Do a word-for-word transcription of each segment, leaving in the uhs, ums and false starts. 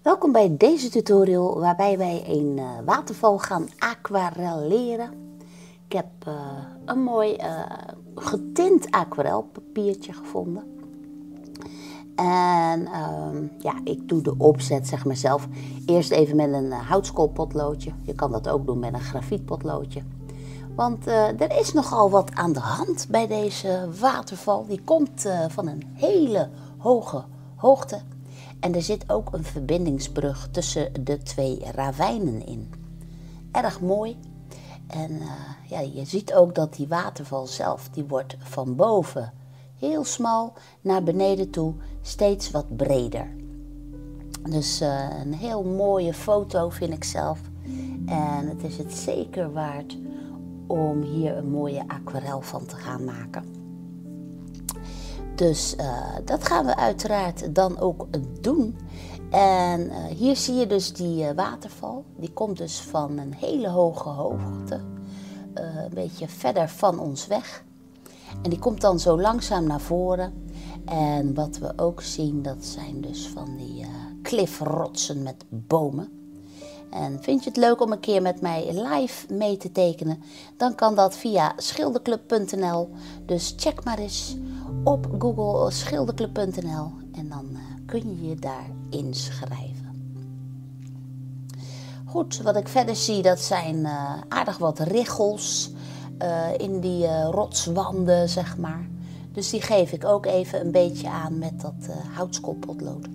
Welkom bij deze tutorial waarbij wij een uh, waterval gaan aquarelleren. Ik heb uh, een mooi uh, getint aquarelpapiertje gevonden. En uh, ja, ik doe de opzet zeg maar zelf eerst even met een uh, houtskoolpotloodje. Je kan dat ook doen met een grafietpotloodje. Want uh, er is nogal wat aan de hand bij deze waterval. Die komt uh, van een hele hoge hoogte. En er zit ook een verbindingsbrug tussen de twee ravijnen in. Erg mooi. En uh, ja, je ziet ook dat die waterval zelf, die wordt van boven heel smal naar beneden toe steeds wat breder. Dus uh, een heel mooie foto vind ik zelf. En het is het zeker waard om hier een mooie aquarel van te gaan maken. Dus uh, dat gaan we uiteraard dan ook doen. En uh, hier zie je dus die uh, waterval. Die komt dus van een hele hoge hoogte. Uh, een beetje verder van ons weg. En die komt dan zo langzaam naar voren. En wat we ook zien, dat zijn dus van die uh, klifrotsen met bomen. En vind je het leuk om een keer met mij live mee te tekenen? Dan kan dat via schilderclub punt n l. Dus check maar eens op Google schilderclub punt n l en dan uh, kun je je daar inschrijven. Goed, wat ik verder zie, dat zijn uh, aardig wat richels uh, in die uh, rotswanden, zeg maar. Dus die geef ik ook even een beetje aan met dat uh, houtskoolpotlood.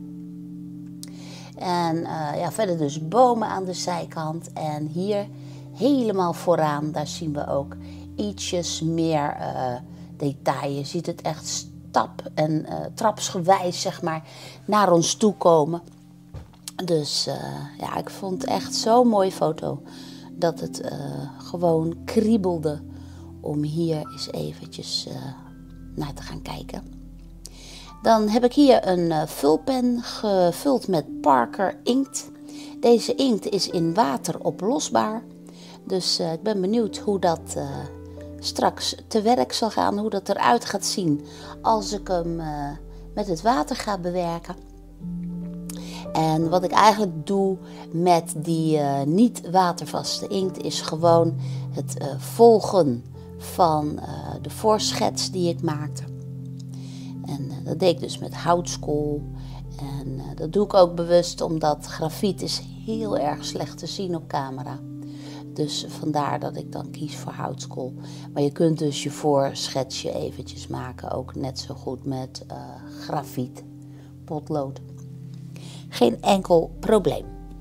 En uh, ja, verder dus bomen aan de zijkant. En hier helemaal vooraan, daar zien we ook ietsjes meer uh, detail. Je ziet het echt stap en uh, trapsgewijs zeg maar naar ons toe komen. Dus uh, ja, ik vond het echt zo'n mooie foto dat het uh, gewoon kriebelde om hier eens eventjes uh, naar te gaan kijken. Dan heb ik hier een uh, vulpen gevuld met Parker inkt. Deze inkt is in water oplosbaar. Dus uh, ik ben benieuwd hoe dat uh, straks te werk zal gaan. Hoe dat eruit gaat zien als ik hem uh, met het water ga bewerken. En wat ik eigenlijk doe met die uh, niet watervaste inkt is gewoon het uh, volgen van uh, de voorschets die ik maakte. En uh, dat deed ik dus met houtskool. En uh, dat doe ik ook bewust omdat grafiet is heel erg slecht te zien op camera. Dus vandaar dat ik dan kies voor houtskool. Maar je kunt dus je voorschetsje eventjes maken. Ook net zo goed met uh, grafiet, potlood. Geen enkel probleem.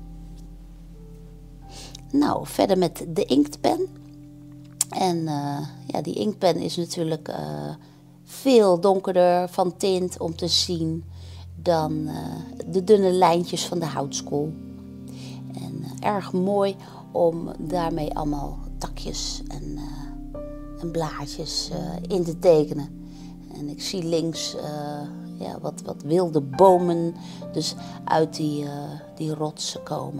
Nou, verder met de inktpen. En uh, ja, die inktpen is natuurlijk uh, veel donkerder van tint om te zien dan uh, de dunne lijntjes van de houtskool. En uh, erg mooi om daarmee allemaal takjes en, uh, en blaadjes uh, in te tekenen. En ik zie links uh, ja, wat, wat wilde bomen dus uit die, uh, die rotsen komen.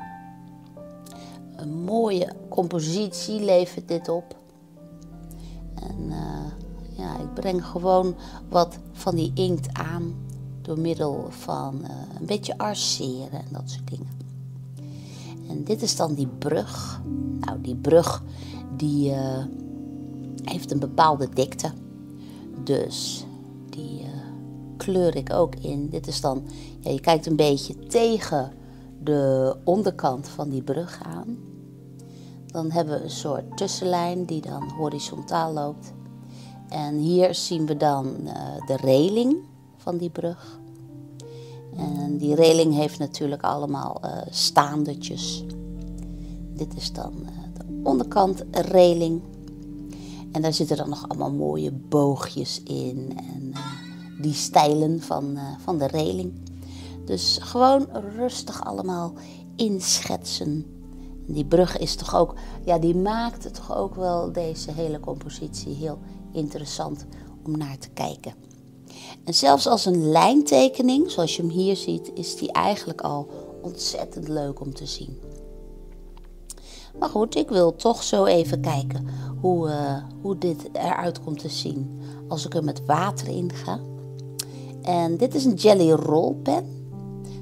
Een mooie compositie levert dit op. En uh, ja, ik breng gewoon wat van die inkt aan door middel van uh, een beetje arceren en dat soort dingen. En dit is dan die brug. Nou, die brug die uh, heeft een bepaalde dikte. Dus die uh, kleur ik ook in. Dit is dan, ja, je kijkt een beetje tegen de onderkant van die brug aan. Dan hebben we een soort tussenlijn die dan horizontaal loopt. En hier zien we dan uh, de reling van die brug. En die reling heeft natuurlijk allemaal uh, staandertjes. Dit is dan uh, de onderkant reling. En daar zitten dan nog allemaal mooie boogjes in. En uh, die stijlen van, uh, van de reling. Dus gewoon rustig allemaal inschetsen. En die brug is toch ook, ja, die maakt toch ook wel deze hele compositie heel interessant om naar te kijken. En zelfs als een lijntekening, zoals je hem hier ziet, is die eigenlijk al ontzettend leuk om te zien. Maar goed, ik wil toch zo even kijken hoe, uh, hoe dit eruit komt te zien als ik er met water in ga. En dit is een Gelly Roll pen.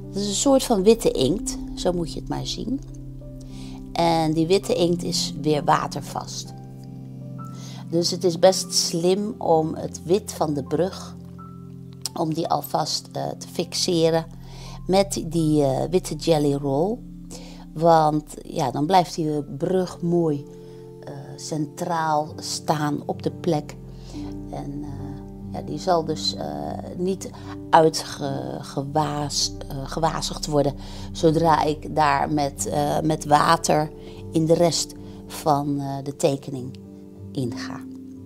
Het is een soort van witte inkt, zo moet je het maar zien. En die witte inkt is weer watervast. Dus het is best slim om het wit van de brug, om die alvast uh, te fixeren met die uh, witte jelly roll. Want ja, dan blijft die brug mooi uh, centraal staan op de plek. En uh, ja, die zal dus uh, niet uitgewazigd uh, worden zodra ik daar met, uh, met water in de rest van uh, de tekening inga.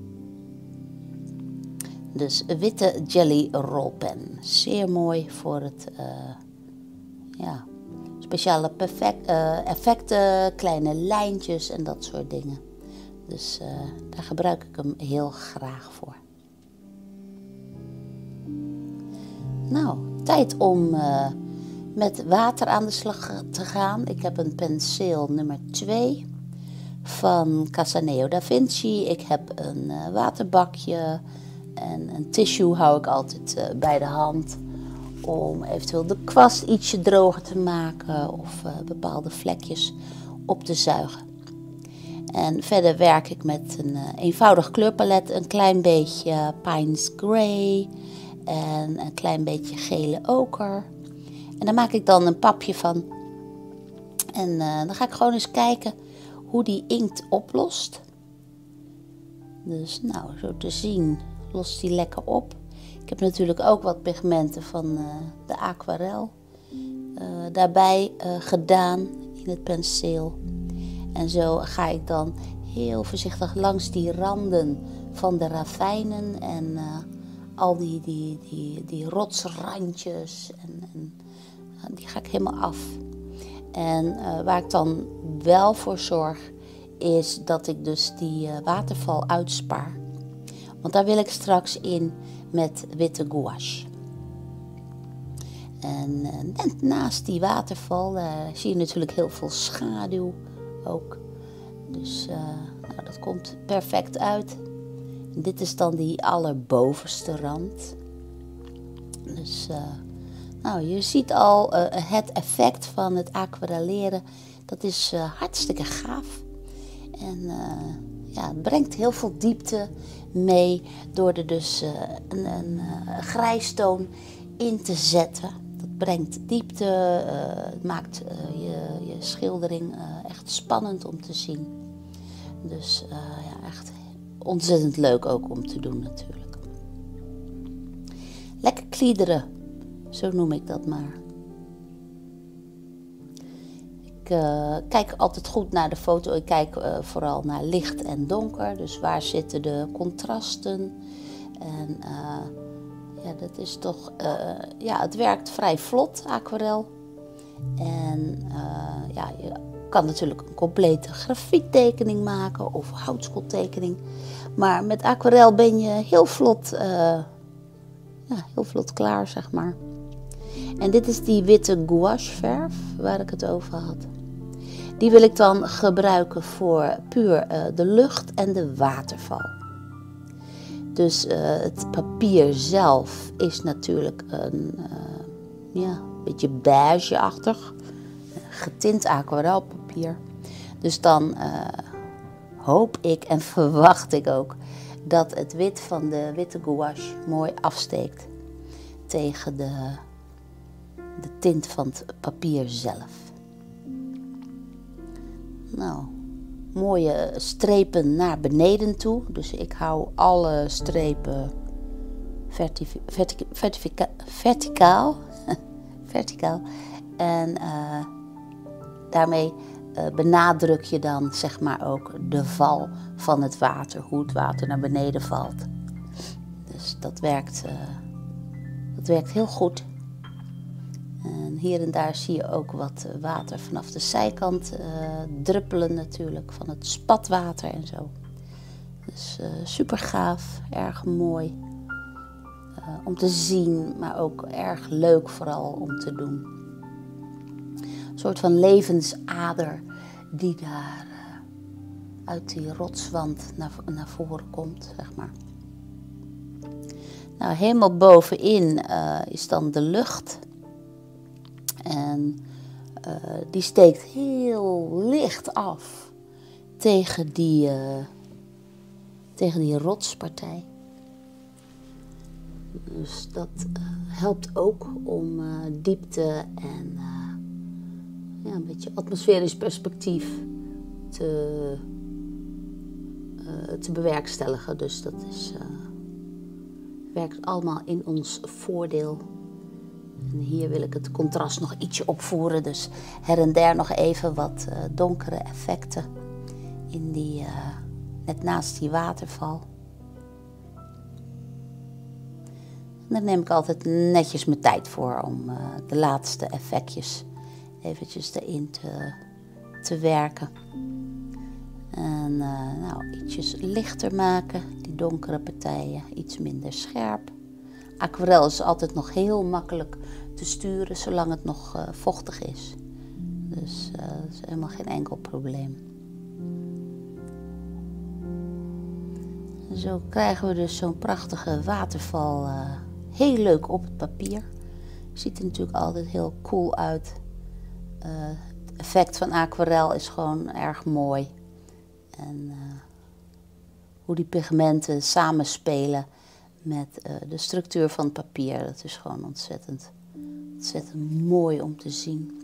Dus een witte jelly rollpen. Zeer mooi voor het uh, ja, speciale perfect, uh, effecten, kleine lijntjes en dat soort dingen. Dus uh, daar gebruik ik hem heel graag voor. Nou, tijd om uh, met water aan de slag te gaan. Ik heb een penseel nummer twee van Casaneo da Vinci. Ik heb een uh, waterbakje en een tissue hou ik altijd uh, bij de hand. Om eventueel de kwast ietsje droger te maken of uh, bepaalde vlekjes op te zuigen. En verder werk ik met een uh, eenvoudig kleurpalet. Een klein beetje Pines Grey en een klein beetje gele oker. En daar maak ik dan een papje van. En uh, dan ga ik gewoon eens kijken hoe die inkt oplost. Dus nou, zo te zien lost die lekker op. Ik heb natuurlijk ook wat pigmenten van uh, de aquarel uh, daarbij uh, gedaan in het penseel. En zo ga ik dan heel voorzichtig langs die randen van de ravijnen en uh, al die, die, die, die rotsrandjes. En, en uh, die ga ik helemaal af. En uh, waar ik dan wel voor zorg is dat ik dus die uh, waterval uitspaar. Want daar wil ik straks in met witte gouache. En uh, net naast die waterval uh, zie je natuurlijk heel veel schaduw ook. Dus uh, nou, dat komt perfect uit. En dit is dan die allerbovenste rand. Dus uh, nou, je ziet al uh, het effect van het aquarelleren. Dat is uh, hartstikke gaaf. En uh, ja, het brengt heel veel diepte mee door er dus uh, een, een uh, grijstoon in te zetten. Dat brengt diepte, uh, het maakt uh, je, je schildering uh, echt spannend om te zien. Dus uh, ja, echt ontzettend leuk ook om te doen natuurlijk. Lekker kliederen, zo noem ik dat maar. Ik uh, kijk altijd goed naar de foto. Ik kijk uh, vooral naar licht en donker. Dus waar zitten de contrasten? En uh, ja, dat is toch... Uh, ja, het werkt vrij vlot, aquarel. En uh, ja, je kan natuurlijk een complete grafiettekening maken of houtskooltekening. Maar met aquarel ben je heel vlot, uh, ja, heel vlot klaar, zeg maar. En dit is die witte gouache verf waar ik het over had. Die wil ik dan gebruiken voor puur uh, de lucht en de waterval. Dus uh, het papier zelf is natuurlijk een uh, ja, beetje beige-achtig. Getint aquarelpapier. Dus dan uh, hoop ik en verwacht ik ook dat het wit van de witte gouache mooi afsteekt tegen de... de tint van het papier zelf. Nou, mooie strepen naar beneden toe. Dus ik hou alle strepen vertif vertica vertica verticaal. verticaal. En uh, daarmee uh, benadruk je dan zeg maar ook de val van het water. Hoe het water naar beneden valt. Dus dat werkt, uh, dat werkt heel goed. En hier en daar zie je ook wat water vanaf de zijkant uh, druppelen natuurlijk, van het spatwater en zo. Dus uh, super gaaf, erg mooi uh, om te zien, maar ook erg leuk vooral om te doen. Een soort van levensader die daar uh, uit die rotswand naar, naar voren komt, zeg maar. Nou, helemaal bovenin uh, is dan de lucht. En uh, die steekt heel licht af tegen die, uh, tegen die rotspartij. Dus dat uh, helpt ook om uh, diepte en uh, ja, een beetje atmosferisch perspectief te, uh, te bewerkstelligen. Dus dat is, uh, werkt allemaal in ons voordeel. En hier wil ik het contrast nog ietsje opvoeren. Dus her en der nog even wat uh, donkere effecten in die, uh, net naast die waterval. En daar neem ik altijd netjes mijn tijd voor om uh, de laatste effectjes eventjes erin te, te werken. En uh, nou, ietsjes lichter maken, die donkere partijen iets minder scherp. Aquarel is altijd nog heel makkelijk te sturen zolang het nog uh, vochtig is. Dus uh, dat is helemaal geen enkel probleem. En zo krijgen we dus zo'n prachtige waterval uh, heel leuk op het papier. Ziet er natuurlijk altijd heel cool uit. Uh, het effect van aquarel is gewoon erg mooi. En uh, hoe die pigmenten samenspelen met uh, de structuur van het papier, dat is gewoon ontzettend, ontzettend mooi om te zien.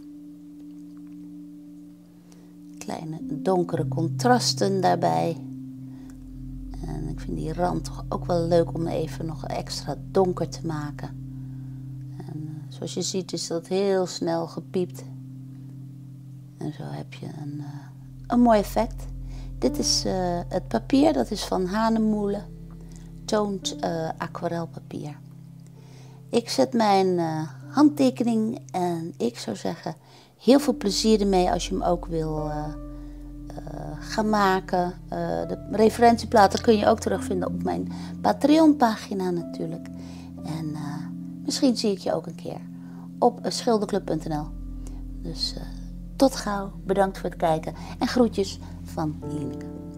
Kleine donkere contrasten daarbij. En ik vind die rand toch ook wel leuk om even nog extra donker te maken. En uh, zoals je ziet is dat heel snel gepiept. En zo heb je een, uh, een mooi effect. Dit is uh, het papier, dat is van Hanemoele. Toned uh, aquarelpapier. Ik zet mijn uh, handtekening en ik zou zeggen heel veel plezier ermee als je hem ook wil uh, uh, gaan maken. Uh, de referentieplaten kun je ook terugvinden op mijn Patreon pagina natuurlijk. En uh, misschien zie ik je ook een keer op schilderclub punt n l. Dus uh, tot gauw, bedankt voor het kijken en groetjes van Lieneke.